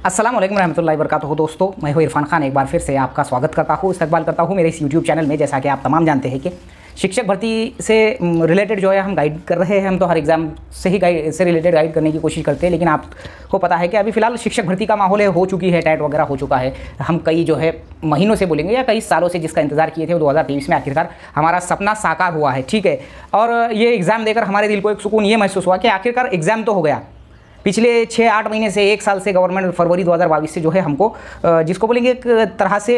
अस्सलाम वालेकुम रहमतुल्लाहि व बरकातुहू। दोस्तों, मैं हूं इरफान खान, एक बार फिर से आपका स्वागत करता हूं, इस्तकबाल करता हूं मेरे इस यूट्यूब चैनल में। जैसा कि आप तमाम जानते हैं कि शिक्षक भर्ती से रिलेटेड जो है हम गाइड कर रहे हैं। हम तो हर एग्ज़ाम से ही रिलेटेड गाइड करने की कोशिश करते हैं, लेकिन आपको पता है कि अभी फ़िलहाल शिक्षक भर्ती का माहौल है, हो चुकी है, टैट वगैरह हो चुका है। हम कई जो है महीनों से बोलेंगे या कई सालों से जिसका इंतजार किए थे, वो 2023 में आखिरकार हमारा सपना साकार हुआ है। ठीक है, और ये एग्ज़ाम देकर हमारे दिल को एक सुकून ये महसूस हुआ कि आखिरकार एग्ज़ाम तो हो गया। पिछले 6-8 महीने से, 1 साल से गवर्नमेंट फरवरी 2022 से जो है हमको जिसको बोलेंगे एक तरह से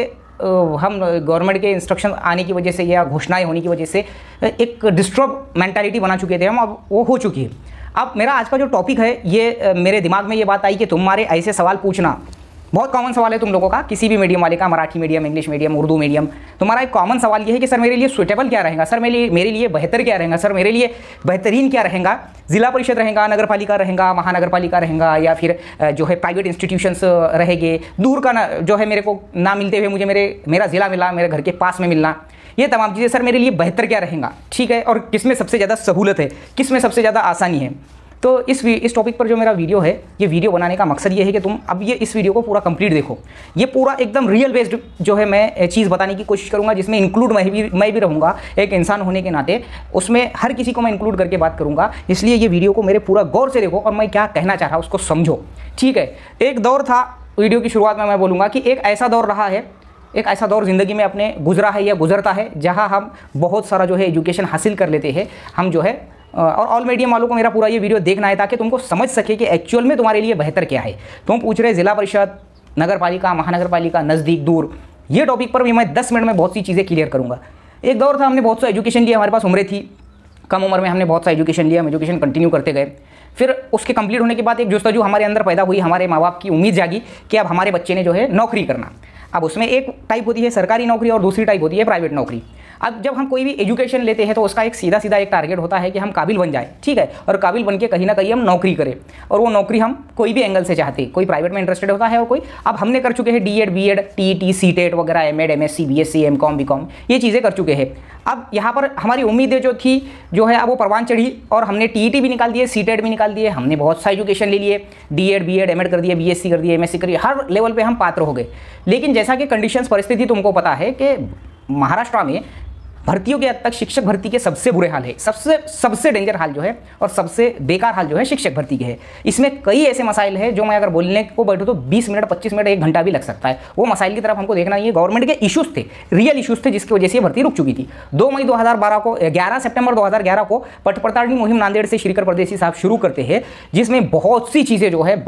हम गवर्नमेंट के इंस्ट्रक्शन आने की वजह से या घोषणाएं होने की वजह से एक डिस्टर्ब मेंटालिटी बना चुके थे हम, अब वो हो चुकी है। अब मेरा आज का जो टॉपिक है ये मेरे दिमाग में ये बात आई कि तुम्हारे ऐसे सवाल पूछना बहुत कॉमन सवाल है तुम लोगों का, किसी भी मीडियम वाले का, Marathi medium, English medium, Urdu medium. तुम्हारा एक कॉमन सवाल ये है कि सर मेरे लिए सूटेबल क्या रहेगा, सर मेरे लिए बेहतर क्या रहेगा, सर मेरे लिए बेहतरीन क्या रहेगा, जिला परिषद रहेगा, नगर पालिका रहेगा, महानगर पालिका रहेगा, या फिर जो है प्राइवेट इंस्टीट्यूशंस रहेंगे, दूर का ना जो है मेरे को ना मिलते हुए मुझे मेरा ज़िला मिला, मेरे घर के पास में मिलना, ये तमाम चीज़ें सर मेरे लिए बेहतर क्या रहेगा। ठीक है, और किस में सबसे ज़्यादा सहूलत है, किस में सबसे ज़्यादा आसानी है। तो इस टॉपिक पर जो मेरा वीडियो है, ये वीडियो बनाने का मकसद ये है कि तुम अब इस वीडियो को पूरा कंप्लीट देखो। ये पूरा एकदम रियल बेस्ड जो है मैं चीज़ बताने की कोशिश करूँगा, जिसमें इंक्लूड मैं भी रहूँगा एक इंसान होने के नाते। उसमें हर किसी को मैं इंक्लूड करके बात करूँगा, इसलिए ये वीडियो को मेरे पूरा गौर से देखो और मैं क्या कहना चाह रहा हूँ उसको समझो। ठीक है, एक दौर था, वीडियो की शुरुआत में मैं बोलूँगा कि एक ऐसा दौर रहा है, एक ऐसा दौर ज़िंदगी में अपने गुजरा है या गुजरता है, जहाँ हम बहुत सारा जो है एजुकेशन हासिल कर लेते हैं। हम जो है और ऑल मीडियम वालों को मेरा पूरा ये वीडियो देखना है ताकि तुमको समझ सके कि एक्चुअल में तुम्हारे लिए बेहतर क्या है। तुम पूछ रहे जिला परिषद, नगर पालिका, महानगर पालिका, नज़दीक, दूर, ये टॉपिक पर भी मैं 10 मिनट में बहुत सी चीज़ें क्लियर करूँगा। एक दौर था, हमने बहुत सा एजुकेशन लिया, हमारे पास उम्रें थी, कम उम्र में हमने बहुत सा एजुकेशन लिया, हम एजुकेशन कंटिन्यू करते गए। फिर उसके कंप्लीट होने के बाद एक जुस्तजू हमारे अंदर पैदा हुई, हमारे माँ बाप की उम्मीद जागी कि अब हमारे बच्चे ने जो है नौकरी करना। अब उसमें एक टाइप होती है सरकारी नौकरी और दूसरी टाइप होती है प्राइवेट नौकरी। अब जब हम कोई भी एजुकेशन लेते हैं तो उसका एक सीधा एक टारगेट होता है कि हम काबिल बन जाए। ठीक है, और काबिल बन के कहीं ना कहीं हम नौकरी करें, और वो नौकरी हम कोई भी एंगल से चाहते हैं। कोई प्राइवेट में इंटरेस्टेड होता है और कोई, अब हमने कर चुके हैं डीएड, बीएड, टीईटी, सीटेट वगैरह, MEd, MSc, BSc, MCom, BCom, ये चीज़ें कर चुके हैं। अब यहाँ पर हमारी उम्मीदें जो थी जो है अब वो परवान चढ़ी, और हमने टीईटी भी निकाल दिए, सीटेट भी निकाल दिए, हमने बहुत सा एजुकेशन ले लिए, डीएड, बीएड, एमएड कर दिए, बीएससी कर दिए, एमएससी कर दिए, हर लेवल पे हम पात्र हो गए। लेकिन जैसा कि कंडीशंस, परिस्थिति तुमको पता है कि महाराष्ट्र में भर्तियों के हद तक शिक्षक भर्ती के सबसे बुरे हाल है, सबसे डेंजर हाल जो है और सबसे बेकार हाल जो है शिक्षक भर्ती के है। इसमें कई ऐसे मसाइल है जो मैं अगर बोलने को बैठूँ तो 20 मिनट, 25 मिनट, 1 घंटा भी लग सकता है। वो मसाइल की तरफ हमको देखना नहीं है, गवर्नमेंट के इशूज़ थे, रियल इशूज़ थे, जिसकी वजह से भर्ती रुक चुकी थी। 2 मई 2012 को, 11 सितंबर 2011 को पट पड़ताल मुहिम नांदेड़ से श्रीकर परदेसी साहब शुरू करते हैं, जिसमें बहुत सी चीज़ें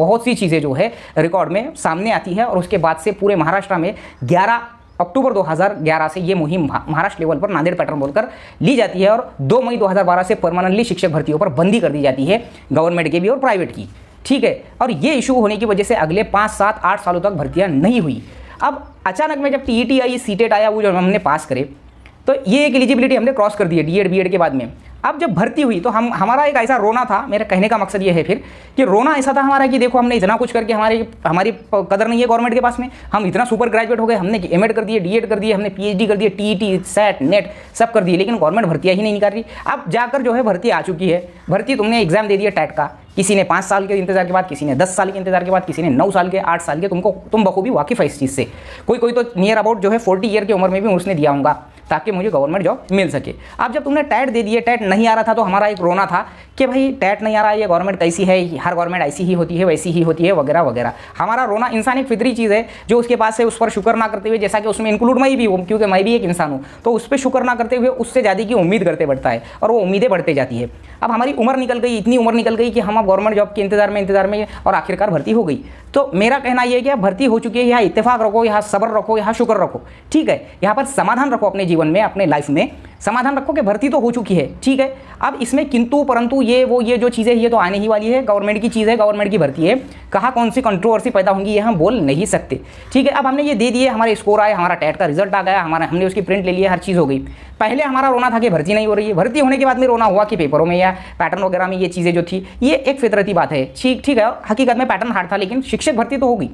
जो है रिकॉर्ड में सामने आती है। और उसके बाद से पूरे महाराष्ट्र में 11 अक्टूबर 2011 से ये मुहिम महाराष्ट्र लेवल पर नांदेड़ पैटर्न बोलकर ली जाती है, और 2 मई 2012 से परमानेंटली शिक्षक भर्तियों पर बंदी कर दी जाती है, गवर्नमेंट के भी और प्राइवेट की। ठीक है, और ये इशू होने की वजह से अगले 5, 7, 8 सालों तक भर्तियां नहीं हुई। अब अचानक में जब टीईटी आई, सीटेट आया, वो जब हमने पास करे तो ये एक एलिजिबिलिटी हमने क्रॉस कर दी है डीएड, बीएड के बाद में। अब जब भर्ती हुई तो हमारा एक ऐसा रोना था, मेरे कहने का मकसद ये है फिर कि रोना ऐसा था हमारा कि देखो हमने इतना कुछ करके हमारी कदर नहीं है गवर्नमेंट के पास में, हम इतना सुपर ग्रेजुएट हो गए, हमने एमएड कर दिए, डीएड कर दिए, हमने पीएचडी कर दिए, टीईटी, सेट, नेट सब कर दिए, लेकिन गवर्नमेंट भर्तियाँ ही नहीं निकाल रही। अब जाकर जो है भर्ती आ चुकी है, भर्ती तुमने एग्जाम दे दिया टैट का, किसी ने 5 साल के इंतजार के बाद, किसी ने 10 साल के इंतजार के बाद, किसी ने 9 साल के, 8 साल के, तुम बखूबी वाकिफ़ है इस चीज़ से। कोई तो नियर अबाउट जो है 40 ईयर की उम्र में भी उसने दिया होगा ताकि मुझे गवर्नमेंट जॉब मिल सके। अब जब तुमने टैट दे दिए, टैट नहीं आ रहा था, तो हमारा एक रोना था कि भाई टैट नहीं आ रहा है, ये गवर्नमेंट कैसी है, हर गवर्नमेंट ऐसी ही होती है, वैसी ही होती है, वगैरह वगैरह। हमारा रोना, इंसान एक फितरी चीज़ है जो उसके पास है, उस पर शुक्र ना करते हुए, जैसा कि उसमें इंक्लूड मैं भी हूँ क्योंकि मैं भी एक इंसान हूँ, तो उस पर शुक्र ना करते हुए उससे ज़्यादा की उम्मीद करते बढ़ता है, और वो उम्मीदें बढ़ते जाती है। अब हमारी उम्र निकल गई, इतनी उम्र निकल गई कि हम अब गवर्नमेंट जॉब के इंतजार में और आखिरकार भर्ती हो गई। तो मेरा कहना यह है कि अब भर्ती हो चुकी है, यहाँ इत्तेफाक रखो, यहाँ सब्र रखो, यहाँ शुक्र रखो। ठीक है, यहाँ पर समाधान रखो अपने जीवन में, अपने लाइफ में समाधान रखो कि भर्ती तो हो चुकी है। ठीक है, अब इसमें किंतु परंतु ये जो चीज़ें ये तो आने ही वाली है, गवर्नमेंट की चीज़ है, गवर्नमेंट की भर्ती है, कहाँ कौन सी कंट्रोवर्सी पैदा होंगी ये हम बोल नहीं सकते। ठीक है, अब हमने ये दे दिए, हमारे स्कोर आए, हमारा टैट का रिजल्ट आ गया, हमने उसकी प्रिंट ले लिया, हर चीज़ हो गई। पहले हमारा रोना था कि भर्ती नहीं हो रही है, भर्ती होने के बाद में रोना हुआ कि पेपरों में या पैटर्न वगैरह में ये चीज़ें जो थी, ये एक फितरती बात है। ठीक है, हकीकत में पैटर्न हार्ड था, लेकिन शिक्षक भर्ती तो होगी।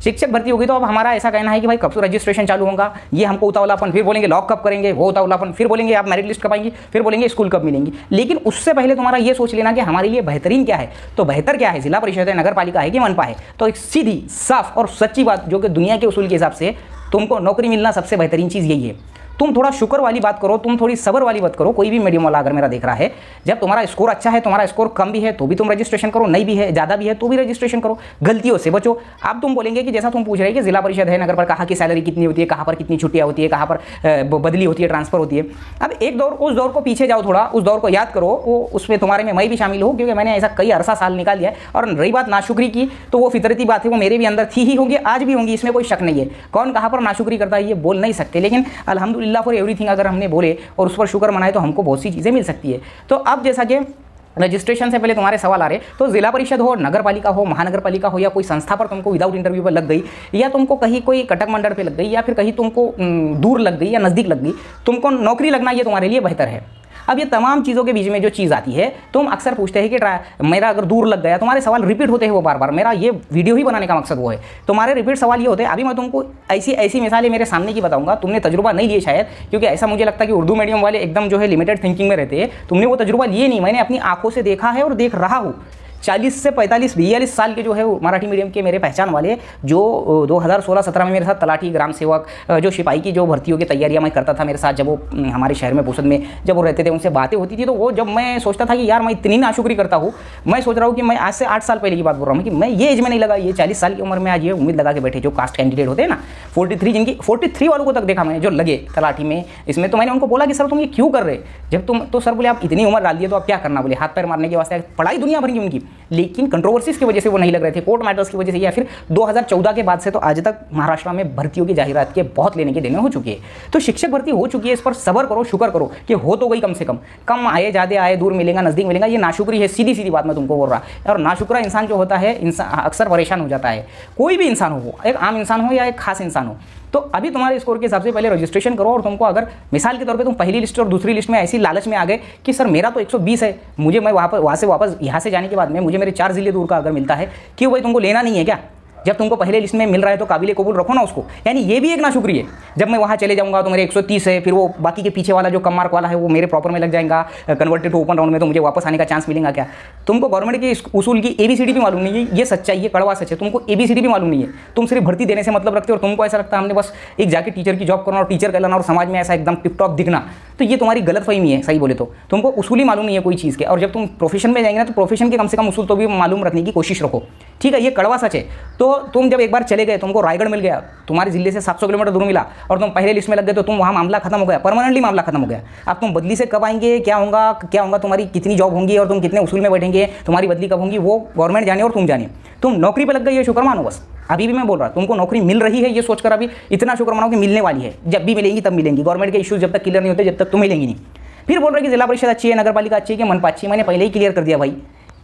शिक्षक भर्ती होगी तो अब हमारा ऐसा कहना है कि भाई कब से रजिस्ट्रेशन चालू होगा, ये हमको उतावलापन, फिर बोलेंगे लॉक कब करेंगे, वो उतावलापन, फिर बोलेंगे आप मेरिट लिस्ट कब आएंगी, फिर बोलेंगे स्कूल कब मिलेंगी। लेकिन उससे पहले तुम्हारा ये सोच लेना कि हमारे लिए बेहतरीन क्या है। तो बेहतर क्या है, जिला परिषद है, नगर पालिका है कि मनपा है। तो एक सीधी साफ और सच्ची बात जो कि दुनिया के उसूल के हिसाब से तुमको नौकरी मिलना सबसे बेहतरीन चीज़ यही है। तुम थोड़ा शुक्र वाली बात करो, तुम थोड़ी सब्र वाली बात करो। कोई भी मीडियम वाला अगर मेरा देख रहा है, जब तुम्हारा स्कोर अच्छा है, तुम्हारा स्कोर कम भी है तो भी तुम रजिस्ट्रेशन करो, नहीं भी है ज़्यादा भी है तो भी रजिस्ट्रेशन करो, गलतियों से बचो। अब तुम बोलेंगे कि जैसा तुम पूछ रहे हैं कि जिला परिषद है, नगर पर कहाँ की सैलरी कितनी होती है, कहाँ पर कितनी छुट्टियाँ होती है, कहाँ पर बदली होती है, ट्रांसफर होती है। अब एक दौर, उस दौर को पीछे जाओ, थोड़ा उस दौर को याद करो, वो उसमें तुम्हारे में मैं भी शामिल हूँ क्योंकि मैंने ऐसा कई अरसा साल निकाल लिया है। और रही बात नाशुक्री की, तो वो फितरती बात है, वो मेरे भी अंदर थी ही होंगी, आज भी होंगी, इसमें कोई शक नहीं है। कौन कहाँ पर नाशुक्री करता है ये बोल नहीं सकते, लेकिन अल्हम्दुलिल्लाह फॉर एवरीथिंग अगर हमने बोले और उस पर शुक्र मनाए तो हमको बहुत सी चीज़ें मिल सकती है। तो अब जैसा कि रजिस्ट्रेशन से पहले तुम्हारे सवाल आ रहे, तो जिला परिषद हो, नगर पालिका हो, महानगर पालिका हो, या कोई संस्था पर तुमको विदाउट इंटरव्यू पर लग गई, या तुमको कहीं कोई कटक मंडल पे लग गई, या फिर कहीं तुमको दूर लग गई या नज़दीक लग गई, तुमको नौकरी लगना ये तुम्हारे लिए बेहतर है। अब ये तमाम चीज़ों के बीच में जो चीज़ आती है, तुम अक्सर पूछते हैं कि मेरा अगर दूर लग गया, तुम्हारे सवाल रिपीट होते हैं वो बार बार। मेरा ये वीडियो ही बनाने का मकसद वो है, तुम्हारे रिपीट सवाल ये होते हैं। अभी मैं तुमको ऐसी मिसालें मेरे सामने की बताऊंगा, तुमने तजुर्बा नहीं लिए शायद, क्योंकि ऐसा मुझे लगता है कि उर्दू मीडियम वाले एकदम जो है लिमिटेड थिंकिंग में रहते हैं। तुमने वो तजुर्बा लिए नहीं, मैंने अपनी आंखों से देखा है और देख रहा हूँ। 40 से 45-42 साल के जो है मराठी मीडियम के मेरे पहचान वाले, जो 2016-17 में मेरे साथ तलाठी, ग्राम सेवक, जो सिपाही की जो भर्तियों की तैयारियां मैं करता था मेरे साथ, जब वो हमारे शहर में बोसद में जब वो रहते थे, उनसे बातें होती थी, तो वो जब मैं सोचता था कि यार मैं इतनी नाशुक्री करता हूँ, मैं सोच रहा हूँ कि मैं आज से 8 साल पहले की बात बोल रहा हूँ कि मैं ये एज में नहीं लगा, ये 40 साल की उम्र में आज ये उम्मीद लगा के बैठे जो कास्ट कैंडिडेट होते हैं ना, 43, जिनकी 43 वालों को तक देखा मैंने जो लगे तलाठी में इसमें। तो मैंने उनको बोला कि सर तुम ये क्यों कर रहे, जब तुम, तो सर बोले आप इतनी उम्र डाल दिए तो आप क्या करना, बोले हाथ पैर मारने के वास्ते, पढ़ाई दुनिया भर की उनकी, लेकिन कंट्रोवर्सीज की वजह से वो नहीं लग रहे थे, कोर्ट मैटर्स की वजह से, या फिर 2014 के बाद से तो आज तक महाराष्ट्र में भर्तियों की जाहिरात के बहुत लेने के देने हो चुके हैं। तो शिक्षक भर्ती हो चुकी है, इस पर सब्र करो, शुक्र करो कि हो तो गई कम से कम आए, ज़्यादा आए, दूर मिलेगा, नज़दीक मिलेगा, ये नाशुक्री है, सीधी सीधी बात मैं तुमको बोल रहा। और नाशुक्रा इंसान जो होता है, इंसान अक्सर परेशान हो जाता है, कोई भी इंसान हो, एक आम इंसान हो या एक खास इंसान हो। तो अभी तुम्हारे स्कोर के हिसाब से पहले रजिस्ट्रेशन करो, और तुमको अगर मिसाल के तौर पे तुम पहली लिस्ट और दूसरी लिस्ट में ऐसी लालच में आ गए कि सर मेरा तो 120 है, मुझे मैं वहाँ से वापस यहाँ से जाने के बाद में मुझे मेरे 4 ज़िले दूर का अगर मिलता है, क्यों भाई तुमको लेना नहीं है क्या? जब तुमको पहले लिस्ट में मिल रहा है तो काबिल कबूल रखो ना उसको। यानी ये भी एक नाशुक्री है, जब मैं वहाँ चले जाऊँगा तो मेरे 130 है, फिर वो बाकी के पीछे वाला जो कम मार्क वाला है वो मेरे प्रॉपर में लग जाएगा, कन्वर्टेड टू ओपन राउंड में, तो मुझे वापस आने का चांस मिलेगा क्या? तुमको गवर्नमेंट के उसूल की ABCD भी मालूम नहीं है, ये सच्चाई, ये कड़वा सच है। तुमको ABCD भी मालूम नहीं है, तुम सिर्फ भर्ती देने से मतलब रखते हो, और तुमको ऐसा लगता है हमने बस एक जाके टीचर की जॉब करना और टीचर कहलाना और समाज में ऐसा एकदम टिप टॉप दिखना। तो ये तुम्हारी गलतफहमी है, सही बोले तो तुमको उसूल ही मालूम नहीं है कोई चीज़ के। और जब तुम प्रोफेशन में जाएंगे ना, तो प्रोफेशन के कम से कम उसूल तो भी मालूम रखने की कोशिश रखो, ठीक है? ये कड़वा सच है। तो तुम जब एक बार चले गए, तुमको रायगढ़ मिल गया, तुम्हारे जिले से 700 किलोमीटर दूर मिला, और तुम पहले लिस्ट में लग गए, तो तुम वहाँ मामला खत्म हो गया, परमानेंटली मामला खत्म हो गया। अब तुम बदली से कब आएंगे, क्या होगा, तुम्हारी कितनी जॉब होंगी और तुम कितने उसूल में बैठेंगे, तुम्हारी बदली कब होंगी, वो गवर्नमेंट जाने और तुम जाने। तुम नौकरी पर लग गए, ये शुक्र मानो बस। अभी भी मैं बोल रहा हूँ, तुमको नौकरी मिल रही है, ये सोचकर अभी इतना शुक्र मानो कि मिलने वाली है। जब भी मिलेंगी तब मिलेंगी, गवर्नमेंट के इश्यूज जब तक क्लियर नहीं होते, जब तक तुम मिलेंगी नहीं। फिर बोल रहे कि जिला परिषद अच्छी है, नगर पालिका अच्छी है कि मनपा अच्छी है। मैंने पहले ही क्लियर कर दिया भाई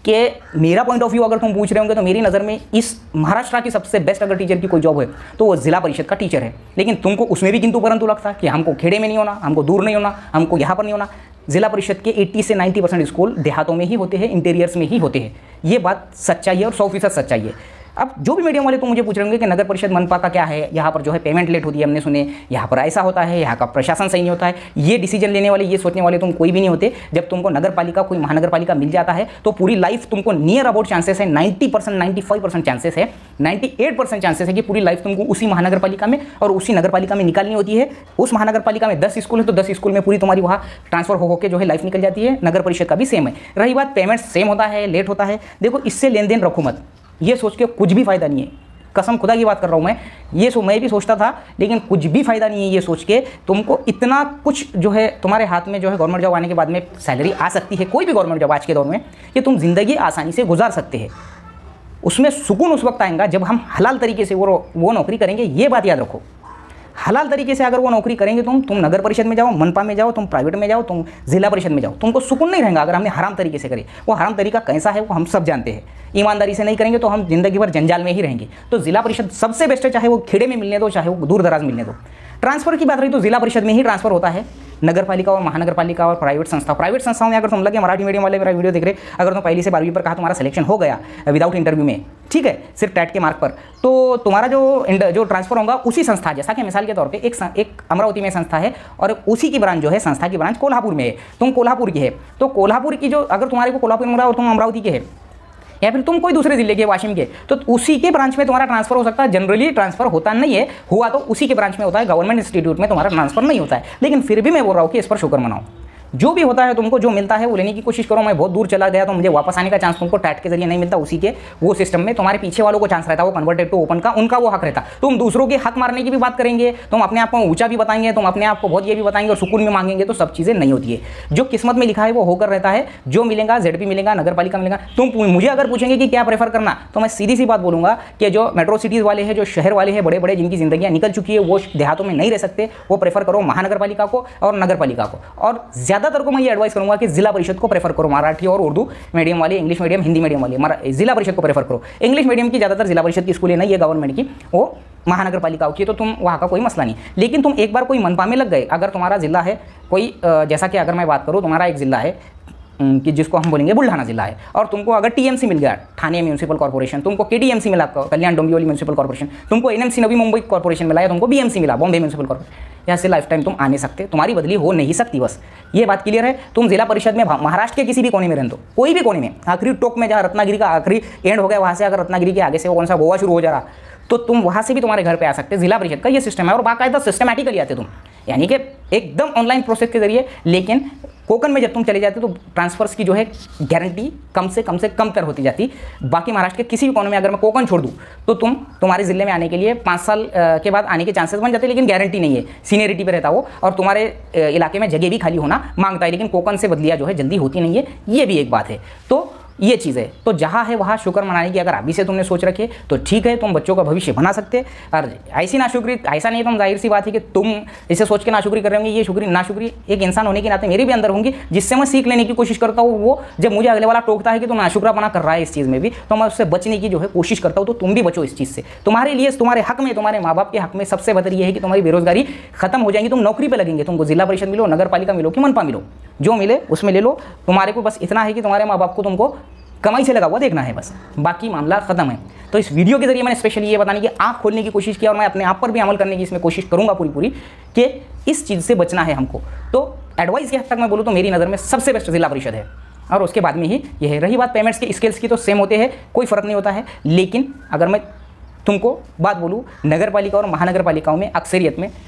कि मेरा पॉइंट ऑफ व्यू अगर तुम पूछ रहे होंगे तो मेरी नज़र में इस महाराष्ट्र की सबसे बेस्ट अगर टीचर की कोई जॉब है तो वो जिला परिषद का टीचर है। लेकिन तुमको उसमें भी किंतु परंतु लगता कि हमको खेड़े में नहीं होना, हमको दूर नहीं होना, हमको यहाँ पर नहीं होना। जिला परिषद के 80 से 90% स्कूल देहातों में ही होते हैं, इंटीरियर्स में ही होते हैं। ये बात सच्चाई है और 100% सच्चाई है। अब जो भी मीडियम वाले तो मुझे पूछ रहे होंगे कि नगर परिषद मनपा का क्या है, यहाँ पर जो है पेमेंट लेट होती है, हमने सुने यहाँ पर ऐसा होता है, यहाँ का प्रशासन सही नहीं होता है। ये डिसीजन लेने वाले, ये सोचने वाले तुम कोई भी नहीं होते। जब तुमको नगर पालिका, कोई महानगर पालिका मिल जाता है तो पूरी लाइफ तुमको नियर अबाउट चांसेस है, 90%, 95% चांसेस है, 98% चांसेस है कि पूरी लाइफ तुमको उसी महानगर पालिका में और उसी नगर पालिका में निकालनी होती है। उस महानगर पालिका में 10 स्कूल है तो 10 स्कूल में पूरी तुम्हारी वहाँ ट्रांसफर होकर जो है लाइफ निकल जाती है। नगर परिषद का भी सेम है। रही बात पेमेंट सेम होता है, लेट होता है, देखो इससे लेन देन रखो मत, ये सोच के कुछ भी फायदा नहीं है। कसम खुदा की बात कर रहा हूँ मैं, ये मैं भी सोचता था, लेकिन कुछ भी फायदा नहीं है ये सोच के। तुमको इतना कुछ जो है तुम्हारे हाथ में जो है गवर्नमेंट जॉब आने के बाद में सैलरी आ सकती है, कोई भी गवर्नमेंट जॉब आज के दौर में, कि तुम जिंदगी आसानी से गुजार सकते हैं। उसमें सुकून उस वक्त आएगा जब हम हलाल तरीके से वो नौकरी करेंगे। ये बात याद रखो, हलाल तरीके से अगर वो नौकरी करेंगे तुम नगर परिषद में जाओ, मनपा में जाओ, तुम प्राइवेट में जाओ, तुम जिला परिषद में जाओ, तुमको सुकून नहीं रहेगा। अगर हमने हराम तरीके से करे, वो हराम तरीका कैसा है वो हम सब जानते हैं। ईमानदारी से नहीं करेंगे तो हम जिंदगी भर जंजाल में ही रहेंगे। तो जिला परिषद सबसे बेस्ट है, चाहे वो खेड़े में मिलने दो, चाहे वो दूर दराज मिलने दो। ट्रांसफर की बात रही तो जिला परिषद में ही ट्रांसफर होता है। नगर पालिका और महानगर पालिका और प्राइवेट संस्थाओं में अगर तुम लगे, मराठी मीडियम वाले मेरा वीडियो देख रहे, अगर तुम पहली से 12वीं पर कहा तुम्हारा सिलेक्शन हो गया विदाउट इंटरव्यू में, ठीक है, सिर्फ टैट के मार्क पर, तो तुम्हारा जो ट्रांसफर होगा उसी संस्था, जैसा कि मिसाल के तौर पे एक अमरावती में संस्था है और उसी की ब्रांच जो है, संस्था की ब्रांच कोल्हापुर में है, तुम कोल्हापुर की है, तो कोल्हापुर की जो, अगर तुम्हारे को कोल्हापुर में मिला और तुम अमरावती के है या फिर तुम कोई दूसरे जिले के, वाशिम के, तो उसी के ब्रांच में तुम्हारा ट्रांसफर हो सकता है। जनरली ट्रांसफर होता नहीं है, हुआ तो उसी के ब्रांच में होता है, गवर्नमेंट इंस्टीट्यूट में तुम्हारा ट्रांसफर नहीं होता है। लेकिन फिर भी मैं बोल रहा हूँ कि इस पर शुक्र मनाओ, जो भी होता है तुमको जो मिलता है वो लेने की कोशिश करो। मैं बहुत दूर चला गया तो मुझे वापस आने का चांस तुमको टैट के जरिए नहीं मिलता, उसी के वो सिस्टम में तुम्हारे पीछे वालों को चांस रहता है, वो कन्वर्टेड टू ओपन का, उनका वो हक रहता। तुम दूसरों के हक मारने की भी बात करेंगे, तुम अपने आप को ऊंचा भी बताएंगे, तुम अपने आप को बहुत ये भी बताएंगे और सुकून में मांगेंगे, तो सब चीज़ें नहीं होती है। जो किस्मत में लिखा है वो होकर रहता है, जो मिलेगा, ZP मिलेगा, नगर पालिका मिलेगा। तुम मुझे अगर पूछेंगे कि क्या प्रेफर करना, तो मैं सीधी सी बात बोलूंगा कि जो मेट्रो सिटीज़ वाले हैं, जो शहर वाले हैं, बड़े बड़े जिनकी जिंदगियां निकल चुकी है, वो देहातों में नहीं रह सकते, वो प्रेफर करो महानगर पालिका को और नगर पालिका को। और ज़्यादातर को मैं ये एडवाइस करूंगा कि जिला परिषद को प्रेफर करो, मराठी और उर्दू मीडियम वाले, इंग्लिश मीडियम, हिंदी मीडियम वाले, जिला परिषद को प्रेफर करो। इंग्लिश मीडियम की ज़्यादातर जिला परिषद की स्कूलें नहीं है गवर्नमेंट की, वो महानगर पालिकाओं की, तो तुम वहाँ का कोई मसला नहीं। लेकिन तुम एक बार कोई मनपा में लग गए, अगर तुम्हारा जिला है कोई, जैसा कि अगर मैं बात करूँ, तुम्हारा एक जिला है कि जिसको हम बोलेंगे बुल्ढाना जिला है, और तुमको अगर TMC मिल गया, ठाणे म्यूनिसिपल कॉर्पोरेशन, तुमको KTMC मिला, कल्याण डोंबिवली म्यूनिसिपल कॉर्पोरेशन, तुमको NMC नवी मुंबई कॉर्पोरेशन मिला, या तुमको BMC मिला, बॉम्बे म्यूनिसिपल कॉर्पोरेशन, यहाँ से लाइफ टाइम तुम आ नहीं सकते, तुम्हारी बदली हो नहीं सकती। बस ये बात क्लियर है। तुम जिला परिषद में महाराष्ट्र के किसी भी कोने में रहने दो, कोई भी कोने में, आखिरी टोक में जहाँ रत्नागिरी का आखिरी एंड हो गया, वहाँ से अगर रत्नागिरी के आगे से वो कौन सा गोवा शुरू हो जा रहा, तो तुम वहाँ से भी तुम्हारे घर पे आ सकते। जिला परिषद का ये सिस्टम है और बाकायदा सिस्टमैटिकली आते तुम, यानी कि एकदम ऑनलाइन प्रोसेस के जरिए। लेकिन कोकण में जब तुम चले जाते तो ट्रांसफर्स की जो है गारंटी कम से कम तर होती जाती। बाकी महाराष्ट्र के किसी भी कोने में अगर मैं कोकण छोड़ दूँ तो तुम्हारे जिले में आने के लिए 5 साल के बाद आने के चांसेस बन जाते, लेकिन गारंटी नहीं है, सीनियरिटी पे रहता वो, और तुम्हारे इलाके में जगह भी खाली होना मांगता है, लेकिन कोकण से बदलियाँ जो है जल्दी होती नहीं है, ये भी एक बात है। तो ये चीज़ है, तो जहाँ है वहाँ शुक्र मनाने की अगर अभी से तुमने सोच रखी है तो ठीक है, तुम बच्चों का भविष्य बना सकते हैं। और ऐसी नाशुक्री, ऐसा नहीं, तुम जाहिर सी बात है कि तुम इसे सोच के नाशुक्री कर रहे होंगे, ये शुक्री नाशुक्री एक इंसान होने के नाते मेरे भी अंदर होंगी, जिससे मैं सीख लेने की कोशिश करता हूँ। वो जब मुझे अगले वाला टोकता है कि तुम नाशुक्रापना कर रहा है इस चीज़ में भी, तो मैं उससे बचने की जो है कोशिश करता हूँ। तो तुम भी बचो इस चीज़ से, तुम्हारे लिए, तुम्हारे हक में, तुम्हारे माँ बाप के हक में सबसे बेहतर ये है कि तुम्हारी बेरोजगारी खत्म हो जाएगी, तुम नौकरी पर लगेंगे। तुमको जिला परिषद मिलो, नगर पालिका मिलो कि मनपा मिलो, जो मिले उसमें ले लो। तुम्हारे को बस इतना है कि तुम्हारे माँ बाप को तुमको कमाई से लगा हुआ देखना है, बस बाकी मामला खत्म है। तो इस वीडियो के जरिए मैंने स्पेशली ये बताने की आंख खोलने की कोशिश किया, और मैं अपने आप पर भी अमल करने की इसमें कोशिश करूंगा पूरी कि इस चीज़ से बचना है हमको। तो एडवाइस के हद तक मैं बोलूँ तो मेरी नज़र में सबसे बेस्ट जिला परिषद है, और उसके बाद में ही ये है। रही बात पेमेंट्स के स्केल्स की, तो सेम होते हैं, कोई फ़र्क नहीं होता है। लेकिन अगर मैं तुमको बात बोलूँ, नगर पालिका और महानगर पालिकाओं में अक्सरियत में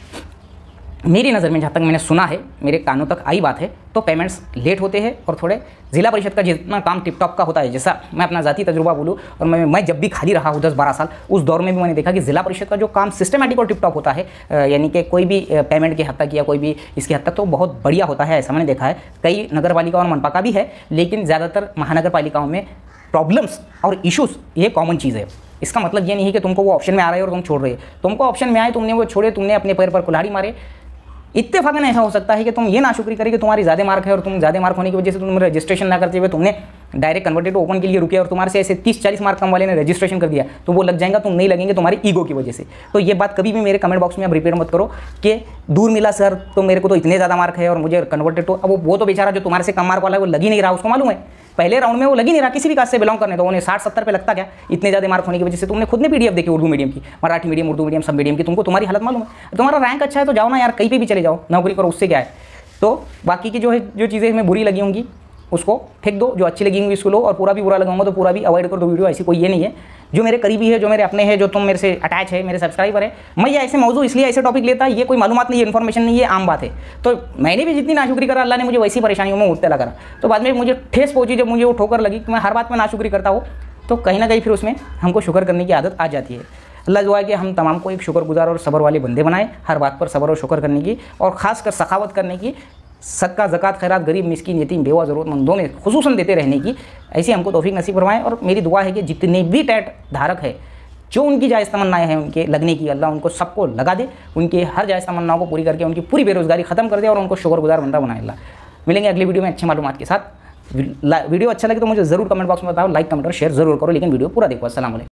मेरी नज़र में जहाँ तक मैंने सुना है, मेरे कानों तक आई बात है, तो पेमेंट्स लेट होते हैं, और थोड़े जिला परिषद का जितना काम टिप टॉप का होता है, जैसा मैं अपना ज़ाती तजुर्बा बोलूँ, और मैं जब भी खाली रहा हूँ 10-12 साल, उस दौर में भी मैंने देखा कि जिला परिषद का जो काम सिस्टमेटिक और टिप टॉप होता है, यानी कि कोई भी पेमेंट की हद तक या कोई भी इसकी हद तक, तो बहुत बढ़िया होता है, ऐसा मैंने देखा है। कई नगर पालिका और मनपा का भी है, लेकिन ज़्यादातर महानगर पालिकाओं में प्रॉब्लम्स और इशूज़ ये कॉमन चीज़ है। इसका मतलब ये नहीं है कि तुमको वो ऑप्शन में आ रहा है और तुम छोड़ रहे हो। तुमको ऑप्शन में आए, तुमने वो छोड़े, तुमने अपने पैर पर कुल्हाड़ी मारे। इत्तेफाकन ऐसा हो सकता है कि तुम ये नाशुक्री करें कि तुम्हारी ज़्यादा मार्क है, और तुम ज़्यादा मार्क होने की वजह से तुम रजिस्ट्रेशन ना करते हुए तुमने डायरेक्ट कन्वर्टेड ओपन के लिए रुके, और तुम्हारे से ऐसे 30-40 मार्क कम वाले ने रजिस्ट्रेशन कर दिया, तो वो लग जाएगा, तुम नहीं लगेंगे तुम्हारी ईगो की वजह से। तो ये बात कभी भी मेरे कमेंट बॉक्स में आप रिपीट मत करो कि दूर मिला सर, तो मेरे को तो इतने ज़्यादा मार्क है और मुझे कन्वर्टेड तो। अब वो तो बेचारा जो तुम्हारे से कम मार्क वाला है वो लग ही नहीं रहा, उसको मालूम है पहले राउंड में वो लग ही नहीं रहा, किसी भी कास्ट से बिलोंग करने, तो उन्हें 60-70 पे लगता क्या इतने ज़्यादा मार्क होने की वजह से। तुमने खुद ने PDF देखी उर्दू मीडियम की, मराठी मीडियम, उर्दू मीडियम, सब मीडियम की, तुमको तुम्हारी हालत मालूम है। तुम्हारा रैंक अच्छा है तो जाओ ना यार, कहीं पे भी चले जाओ, नौकरी करो, उससे क्या है। तो बाकी की जो चीज़ें हमें बुरी लगी होंगी उसको फेंक दो, जो अच्छी लगी होंगी उसको लो, और पूरा भी बुरा लगाऊंगा तो पूरा भी अवॉइड कर दो वीडियो। ऐसी कोई ये नहीं है। जो मेरे करीबी है, जो मेरे अपने हैं, जो तुम मेरे से अटैच है, मेरे सब्सक्राइबर है, मैं ये ऐसे मौजूद इसलिए ऐसे टॉपिक लेता, ये कोई मालूमात नहीं है, इन्फॉर्मेशन नहीं है, आम बात है। तो मैंने भी जितनी नाशुक्री करा, अल्लाह ने मुझे वैसी परेशानियों में मुब्तला करा। तो बाद में मुझे ठेस पहुंची, जब मुझे वो ठोकर लगी कि मैं हर बात में नाशुक्री करता हूँ, तो कहीं ना कहीं फिर उसमें हमको शुक्र करने की आदत आ जाती है। अल्लाह दुआ है कि हम तमाम को एक शुक्रगुजार और सब्र वाले बंदे बनाए, हर बात पर सब्र और शुक्र करने की, और ख़ासकर सखावत करने की, सदका ज़कात खैरात गरीब मिस्कीन यतीम बेवा ज़रूरतमंदों में खुसूसन देते रहने की, ऐसी हमको तौफीक नसीब फरमाएं। और मेरी दुआ है कि जितने भी टैट धारक है, जो उनकी जायज़ तमन्नाएं हैं उनके लगने की, अल्लाह उनको सबको लगा दे, उनकी हर जायज़ तमन्नाओं को पूरी करके उनकी पूरी बेरोज़गारी ख़त्म कर दे, और उनको शुक्रगुजार बंदा बनाए अल्लाह। मिलेंगे अगली वीडियो में अच्छे मालूमात के साथ। वीडियो अच्छा लगे तो मुझे ज़रूर कमेंट बॉक्स में बताओ, लाइक, कमेंट और शेयर ज़रूर करो, लेकिन वीडियो पूरा देखो। अस्सलाम वालेकुम।